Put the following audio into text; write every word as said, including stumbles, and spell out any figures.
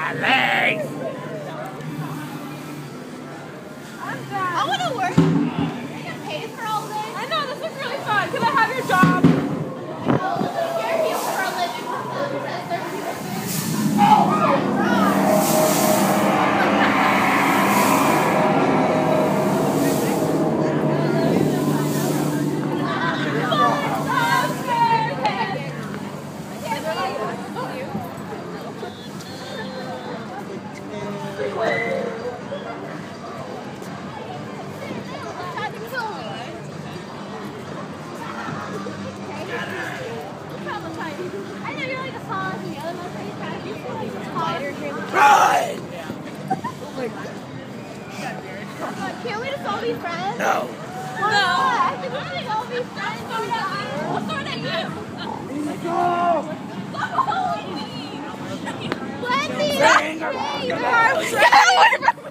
my legs! I'm done. I want to work. I get paid for all this. I know, this looks really fun. Can I have your job? Oh, look at your heel for a living. I know you're like a saw and the other one's like a cat. You feel like a spider here. Run! Can't we just all be friends? No. Why not? I think we should all be friends. What's going at you? Go! Wendy! Bang! That's me!